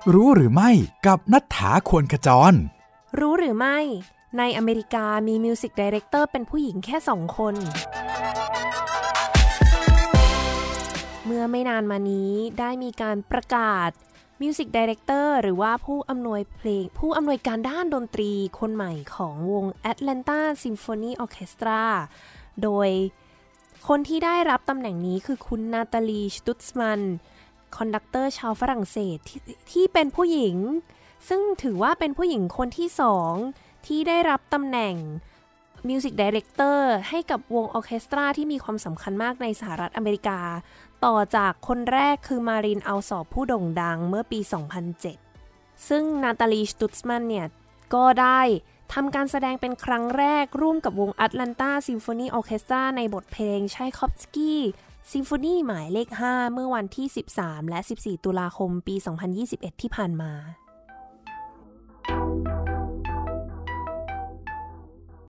รู้หรือไม่กับณัฐฐา ควรขจรรู้หรือไม่ในอเมริกามีมิวสิกไดเรคเตอร์เป็นผู้หญิงแค่2 คนเมื่อไม่นานมานี้ได้มีการประกาศมิวสิกไดเรคเตอร์หรือว่าผู้อำนวยการด้านดนตรีคนใหม่ของวง Atlanta Symphony Orchestra โดยคนที่ได้รับตำแหน่งนี้คือคุณนาตาลี สตุตซ์มันคอนดักเตอร์ชาวฝรั่งเศสที่เป็นผู้หญิงซึ่งถือว่าเป็นผู้หญิงคนที่2ที่ได้รับตำแหน่งมิวสิกไดเรคเตอร์ให้กับวงออร์เคสตราที่มีความสำคัญมากในสหรัฐอเมริกาต่อจากคนแรกคือมาริน อัลซอร์ผู้โด่งดังเมื่อปี 2007 ซึ่งนาตาลี สตุตซ์มันเนี่ยก็ได้ทำการแสดงเป็นครั้งแรกร่วมกับวง Atlanta Symphony Orchestra ในบทเพลงไชคอฟสกี้ซิมโฟนีหมายเลข 5 เมื่อวันที่ 13 และ 14 ตุลาคมปี 2021 ที่ผ่านมา